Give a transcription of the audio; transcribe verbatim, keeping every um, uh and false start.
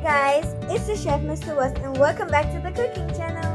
guys, it's the chef Mister West and welcome back to the cooking channel.